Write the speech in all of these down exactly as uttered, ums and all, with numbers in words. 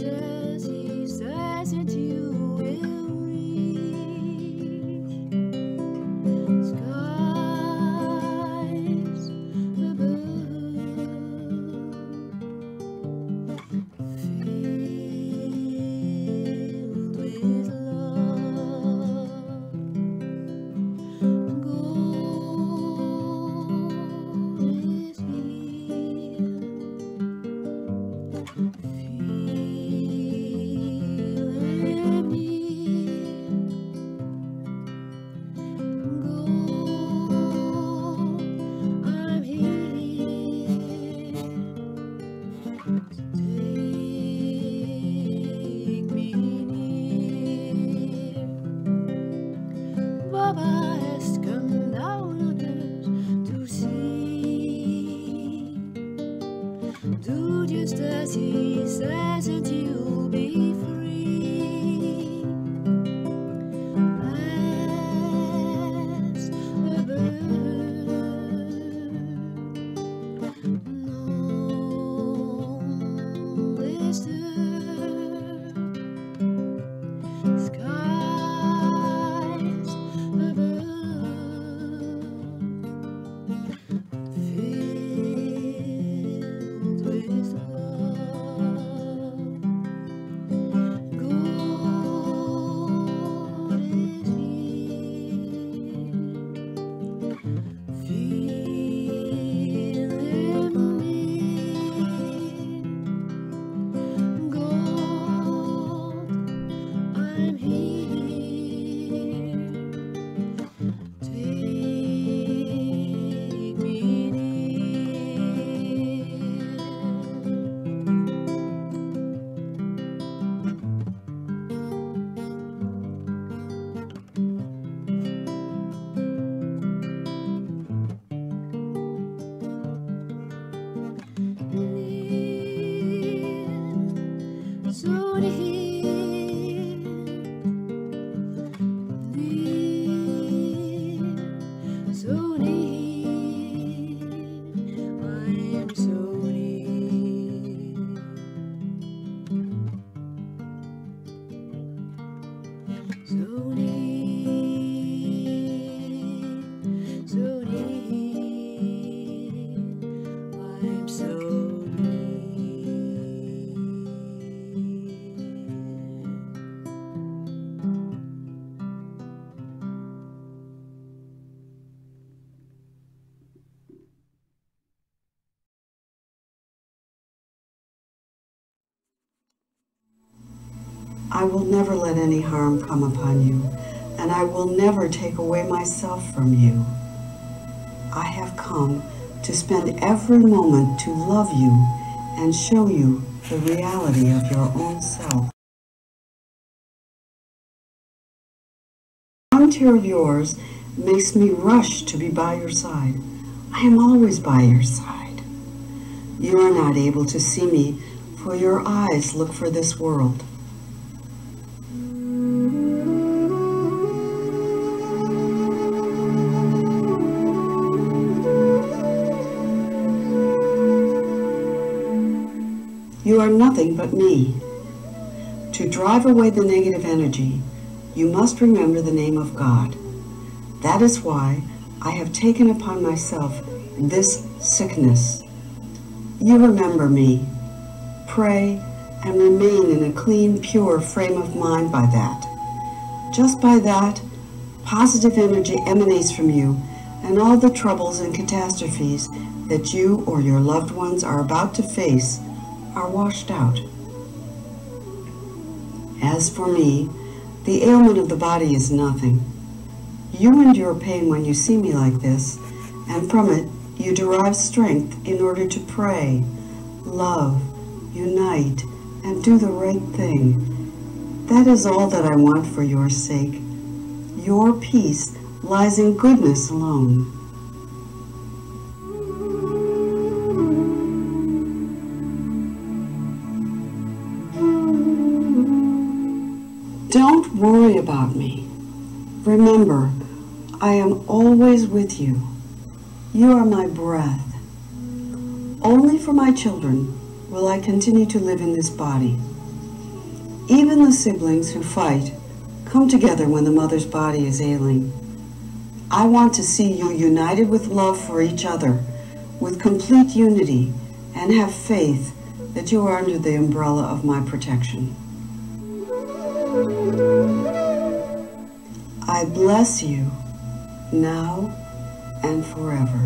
as he says that you will reach skies above, filled with love. Gold is here. Feeling near. Gold, I'm here. Take me near. Baba has come down on earth to see. Do just as he says and you'll be free. As a bird, no is there. Skies above, filled with love. Gold is here. Feeling near. Gold, I'm here. Take me near. Near, so near. Near, so near. I'm so near. So near, so near. I'm so I will never let any harm come upon you, and I will never take away myself from you. I have come to spend every moment to love you and show you the reality of your own self. One tear of yours makes me rush to be by your side. I am always by your side. You are not able to see me, for your eyes look for this world. You are nothing but me. To drive away the negative energy, you must remember the name of God. That is why I have taken upon myself this sickness. You remember me. Pray and remain in a clean, pure frame of mind by that. Just by that, positive energy emanates from you, and all the troubles and catastrophes that you or your loved ones are about to face are washed out. As for me, the ailment of the body is nothing. You endure pain when you see me like this, and from it you derive strength in order to pray, love, unite, and do the right thing. That is all that I want for your sake. Your peace lies in goodness alone. Don't worry about me. Remember, I am always with you. You are my breath. Only for my children will I continue to live in this body. Even the siblings who fight come together when the mother's body is ailing. I want to see you united with love for each other, with complete unity, and have faith that you are under the umbrella of my protection. I bless you now and forever.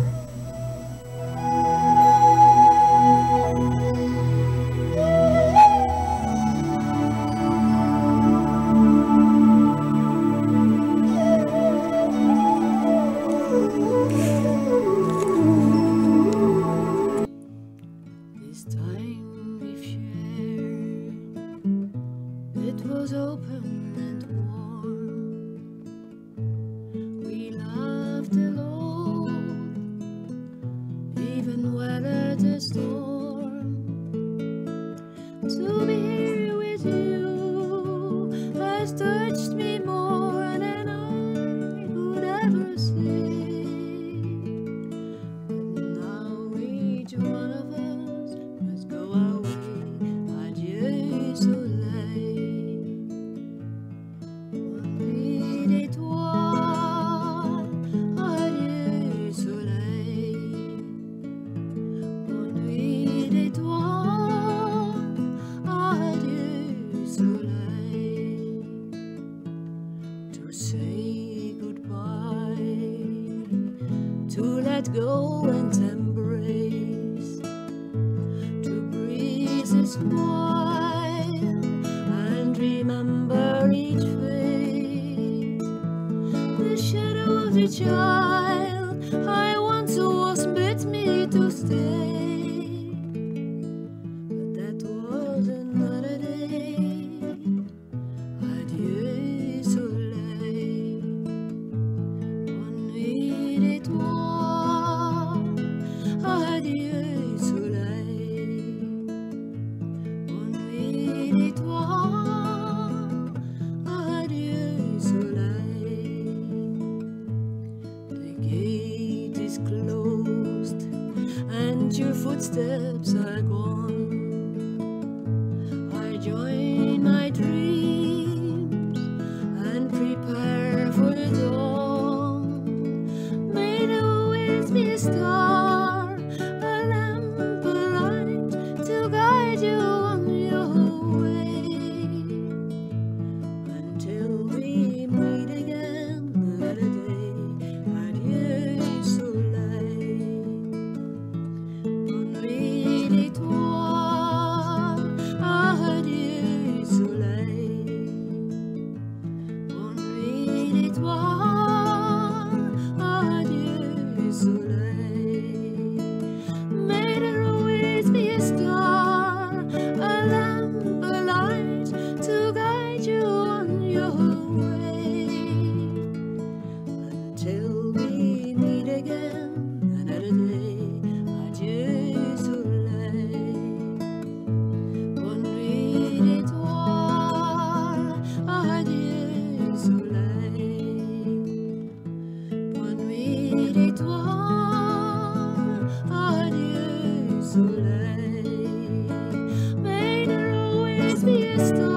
This time we've shared, it was open and warm. We laughed alone, even weathered the storm. To be here with you has touched me more than I could ever say. But now each one of us must go our way. Adieu, soleil. Bonne nuit d'étoiles. Adieu, soleil. Bonne nuit d'étoiles. Adieu, soleil. To say goodbye, to let go and embrace, to breathe a smile and remember each face. The shadow of the child I once was bid me to stay, but that was another day. Adieu, soleil. Bonne nuit d'étoiles. Adieu, soleil. Bonne nuit d'étoiles. Adieu, soleil. The gate is closed and your footsteps are gone. I join my dreams and prepare for the dawn. May there always be a star, a lamp, a light to guide you on your way. Until we meet again another day. Adieu, soleil. Bonne nuit d'étoiles. Adieu, soleil. Bonne nuit d'étoiles. Adieu, soleil. May there always be a star, a lamp, a light to guide you on your way. Until we meet again another day. Adieu, soleil. Bonne nuit d'étoiles. Adieu, soleil. Bonne nuit d'étoiles. Adieu, soleil. May there always be a star.